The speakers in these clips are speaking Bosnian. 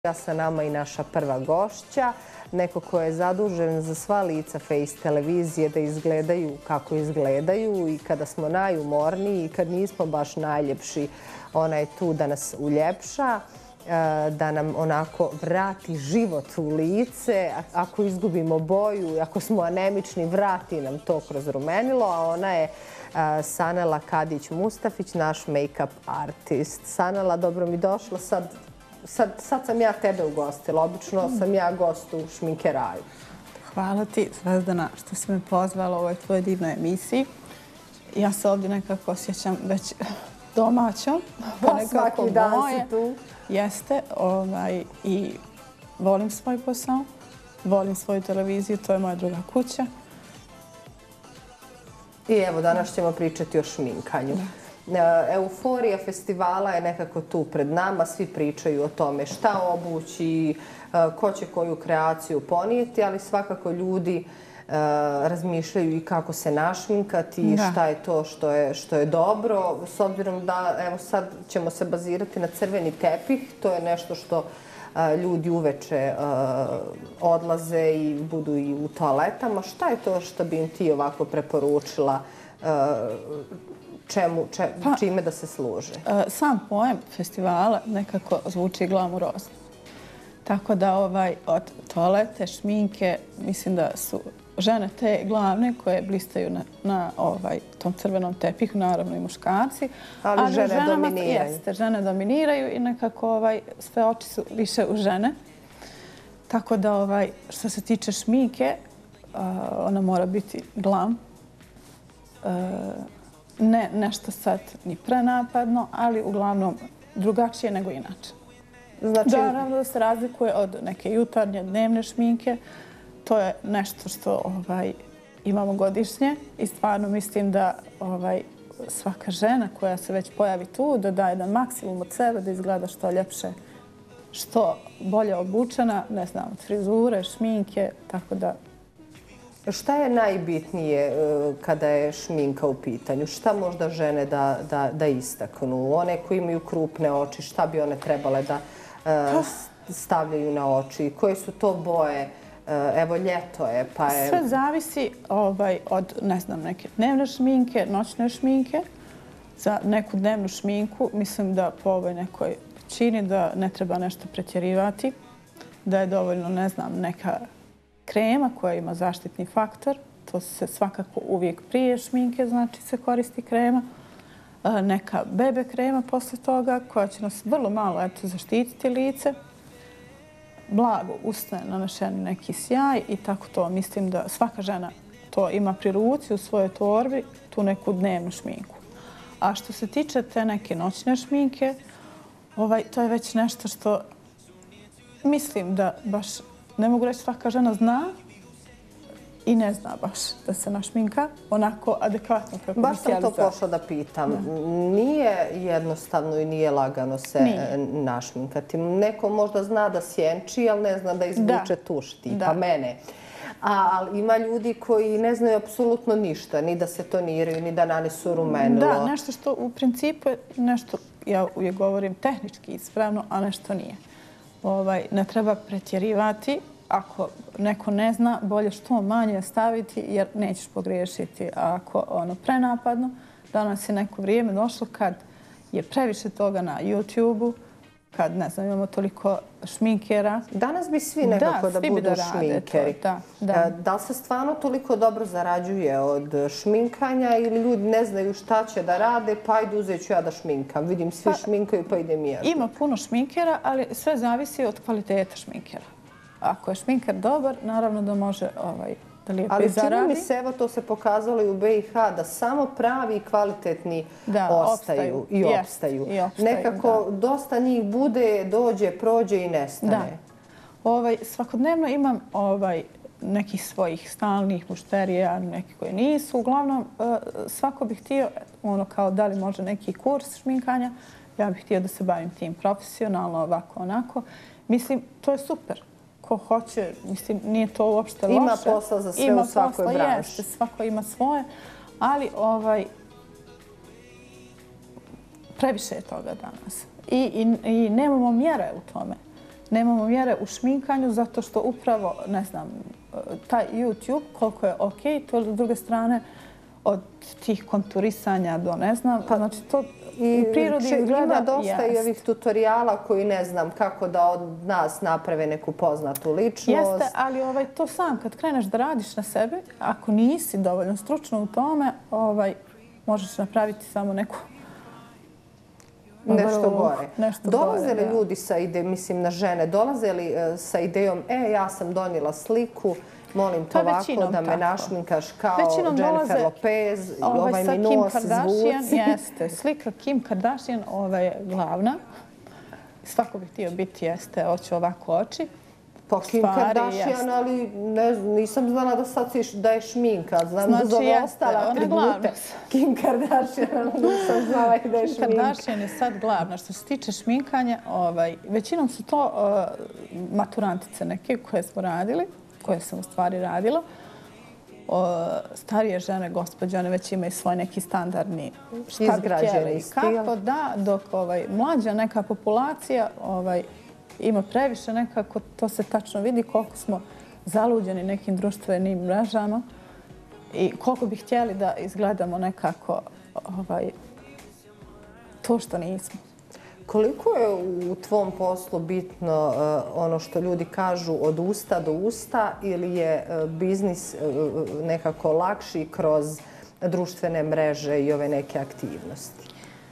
Sa nama i naša prva gošća, neko ko je zadužen za sva lica Face televizije da izgledaju kako izgledaju i kada smo najumorniji i kad nismo baš najljepši, ona je tu da nas uljepša, da nam onako vrati život u lice. Ako izgubimo boju, ako smo anemični, vrati nam to kroz rumenilo, a ona je Sanela Kadić-Mustafić, naš make-up artist. Sanela, dobro mi došla. Sad sam ja tebe ugostila. Obično sam ja gost u šminkeraju. Hvala ti, Zvezdana, što si me pozvala u ovoj tvojoj divnoj emisiji. Ja se ovdje nekako osjećam već domaćom. Pa svaki dan si tu. Jeste. I volim svoj posao. Volim svoju televiziju. To je moja druga kuća. I evo, danas ćemo pričati o šminkanju. Euforija festivala je nekako tu pred nama. Svi pričaju o tome šta obući, ko će koju kreaciju ponijeti, ali svakako ljudi razmišljaju i kako se našminkati, šta je to što je dobro. S obzirom da, evo sad ćemo se bazirati na crveni tepih, to je nešto što ljudi uveče odlaze i budu i u toaletama. Šta je to što bi im ti ovako preporučila, čime da se služe? Sam pojam festivala nekako zvuči glamurozno. Tako da od toalete, šminke, mislim da su žene te glavne koje blistaju na tom crvenom tepihu, naravno i muškarci. Ali žene dominiraju. Jeste, žene dominiraju i nekako sve oči su više u žene. Tako da što se tiče šminke, ona mora biti glam. Ne nešto sad ni prenapadno, ali uglavnom drugačije nego inače. Naravno da se razlikuje od neke jutarnje, dnevne šminke. To je nešto što imamo godišnje i stvarno mislim da svaka žena koja se već pojavi tu da daje jedan maksimum od sebe, da izgleda što ljepše, što bolje obučena, ne znam, od frizure, šminke, tako da... Šta je najbitnije kada je šminka u pitanju? Šta možda žene da istaknu? One koji imaju krupne oči, šta bi one trebale da stavljaju na oči? Koje su to boje? Evo, ljeto je, pa je... Sve zavisi od, ne znam, neke dnevne šminke, noćne šminke. Za neku dnevnu šminku mislim da po ovoj nekoj čini da ne treba nešto pretjerivati, da je dovoljno, ne znam, neka krema koja ima zaštitni faktor. To se svakako uvijek prije šminke, znači se koristi krema. Neka bebe krema posle toga koja će nas vrlo malo zaštititi lice. Blago usne nanešeni neki sjaj i tako to. Mislim da svaka žena to ima pri ruci u svojoj torbi, tu neku dnevnu šminku. A što se tiče te neke noćne šminke, to je već nešto što mislim da baš ne mogu reći svaka žena zna i ne zna baš da se našminka onako adekvatno kako baš sam to pošla da pitam. Nije jednostavno i nije lagano se našminkati. Neko možda zna da sjenči, ali ne zna da izvuče tuš, tipa mene. Ali ima ljudi koji ne znaju apsolutno ništa, ni da se toniraju, ni da nanesu rumenilo. Da, nešto što u principu je nešto, ja uvijek govorim, tehnički ispravno, a nešto nije. Ne treba pretjerivati. Ako neko ne zna, bolje što manje staviti jer nećeš pogriješiti. A ako prenapadno, danas je neko vrijeme došlo kad je previše toga na YouTube-u, kad, ne znam, imamo toliko šminkera. Danas bi svi nekako da budu šminkeri. Da li se stvarno toliko dobro zarađuje od šminkanja ili ljudi ne znaju šta će da rade, pa ajde uzet ću ja da šminkam. Vidim, svi šminkaju, pa idem i ja. Ima puno šminkera, ali sve zavisi od kvaliteta šminkera. Ako je šminker dobar, naravno da može da lijepo i zaradi. Ali čini mi se, evo to se pokazalo i u BiH, da samo pravi i kvalitetni ostaju i opstaju. Nekako dosta njih bude, dođe, prođe i nestane. Svakodnevno imam nekih svojih stalnih mušterija, neki koji nisu. Uglavnom, svako bi htio, kao da li može neki kurs šminkanja, ja bih htio da se bavim tim profesionalno, ovako, onako. Mislim, to je super. Ko hoće, mislim, nije to uopšte loše. Ima posla za sve u svakoj branši. Svako ima svoje, ali previše je toga danas. I nemamo mjere u tome. Nemamo mjere u šminkanju zato što upravo, ne znam, taj YouTube koliko je okej, to s druge strane od tih konturisanja do ne znam, znači to i u prirodi izgleda ima dosta i ovih tutoriala koji ne znam kako da od nas naprave neku poznatu ličnost. Jeste, ali to sam kad kreneš da radiš na sebi, ako nisi dovoljno stručno u tome, možeš napraviti samo neku nešto gore. Dolaze li ljudi sa idejom, mislim na žene, dolaze li sa idejom ja sam donijela sliku, molim te ovako da me našminkaš kao Jennifer Lopez, mi nos zvuci. Jeste, slika Kim Kardashian je glavna. Svako bi htio biti, jeste, hoće ovako oči. Pa Kim Kardashian, ali nisam znala da sad da je šminka. Znam da zove ostale atribute Kim Kardashian, ali nisam znala da je šminka. Kim Kardashian je sad glavna. Što se tiče šminkanja, većinom su to maturantice neke koje smo radili, koje sam u stvari radila. Starije žene, gospođane, već imaju svoj neki standardni šta bi htjeli. Kako da, dok mlađa neka populacija ima previše nekako, to se tačno vidi koliko smo zaluđeni nekim društvenim mrežama i koliko bi htjeli da izgledamo nekako to što nismo. Koliko je u tvom poslu bitno ono što ljudi kažu od usta do usta ili je biznis nekako lakši kroz društvene mreže i ove neke aktivnosti?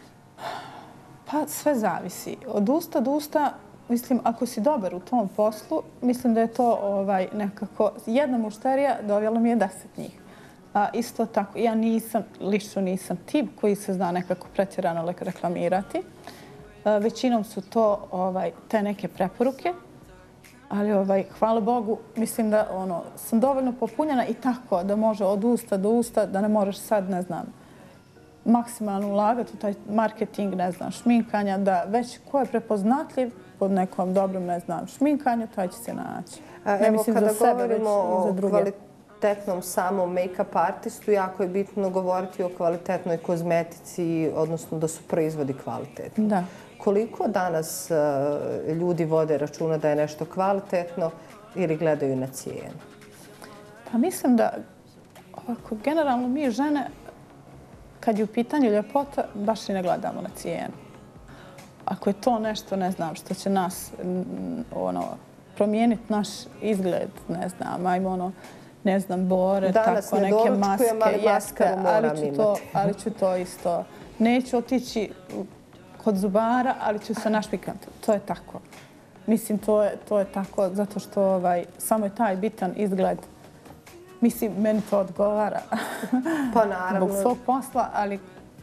Pa sve zavisi. Od usta do usta, mislim, ako si dobar u tom poslu, mislim da je to nekako jedna mušterija dovela mi je 10 njih. Isto tako, ja lično nisam tip koji se zna nekako pretjerano reklamirati. Većinom su to te neke preporuke, ali hvala Bogu, mislim da sam dovoljno popunjena i tako da može od usta do usta, da ne moraš sad, ne znam, maksimalno ulagati u taj marketing, ne znam, šminkanja, da već ko je prepoznatljiv pod nekom dobrom, ne znam, šminkanju, taj će se naći. Evo, kada govorimo o kvalitetnom samom make-up artistu, jako je bitno govoriti o kvalitetnoj kozmetici, odnosno da su proizvodi kvalitetni. Da. Koliko danas ljudi vode računa da je nešto kvalitetno ili gledaju na cijenu? Pa mislim da generalno mi žene, kad je u pitanju ljepota, baš i ne gledamo na cijenu. Ako je to nešto, ne znam, što će nas promijeniti naš izgled, ne znam, ajmo ne znam, bore, tako neke maske, jeste, ali ću to isto. Neću otići kod zubara, ali ću se našpikati. To je tako. Mislim, to je tako zato što samo je taj bitan izgled. Mislim, meni to odgovara. Pa naravno. Zbog svog posla, ali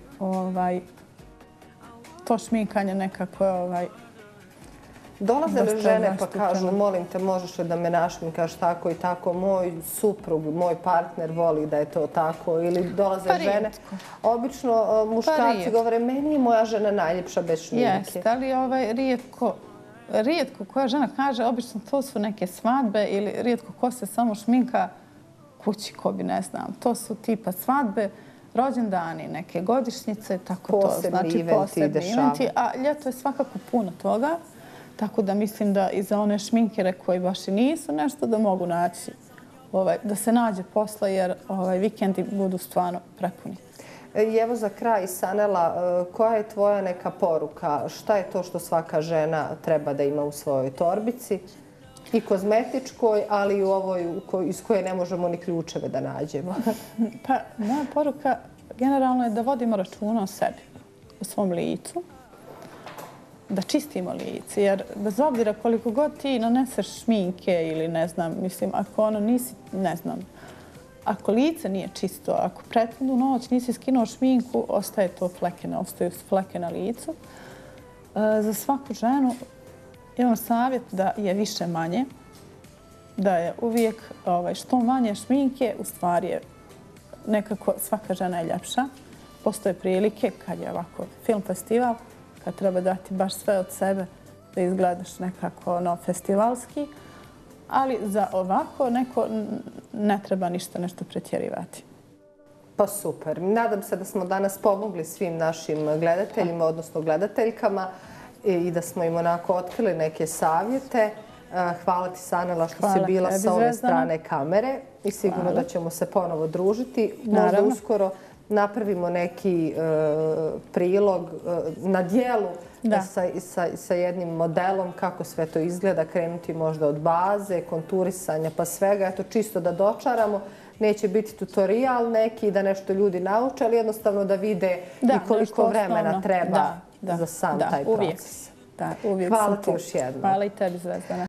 to šminkanje nekako je Dolaze li žene pa kažu, molim te, možeš li da me našminkaš tako i tako, moj suprug, moj partner voli da je to tako, ili dolaze žene. Obično muškarci govore, meni je moja žena najljepša bez šminke. Jeste, ali rijetko koja žena kaže, obično to su neke svadbe ili rijetko ko se samo šminka kući, ko bi ne znam. To su tipa svadbe, rođendani, neke godišnjice, tako to. Znači posebni eventi, a ljeto je svakako puno toga. Tako da mislim da i za one šminkere koji baš i nisu nešto da mogu naći, da se nađe posla jer vikendi budu stvarno prepuni. I evo za kraj, Sanela, koja je tvoja neka poruka? Šta je to što svaka žena treba da ima u svojoj torbici? I kozmetičkoj, ali i u ovoj iz koje ne možemo ni ključeve da nađemo. Pa moja poruka generalno je da vodimo računa o sebi, o svom licu. Da čistimo lice, jer bez obzira koliko god ti naneseš šminke ili ne znam, mislim, ako nisi, ne znam, ako lice nije čisto, ako prethodnu noć nisi skinuo šminku, ostaju fleke na licu. Za svaku ženu imam savjet da je više manje, da je uvijek što manje šminke, u stvari je nekako svaka žena je ljepša. Postoje prilike kad je ovako film festival, kad treba dati baš sve od sebe da izgledaš nekako festivalski, ali za ovako neko ne treba nešto pretjerivati. Pa super. Nadam se da smo danas pomogli svim našim gledateljima, odnosno gledateljkama i da smo im onako otkrili neke savjete. Hvala ti, Sanela, što si bila sa ove strane kamere i sigurno da ćemo se ponovo družiti. Možda uskoro napravimo neki prilog na dijelu sa jednim modelom kako sve to izgleda, krenuti možda od baze, konturisanja pa svega. Eto, čisto da dočaramo. Neće biti tutorial neki da nešto ljudi nauče, ali jednostavno da vide i koliko vremena treba za sam taj proces. Hvala ti još jednom. Hvala i tebi, Zvezdana.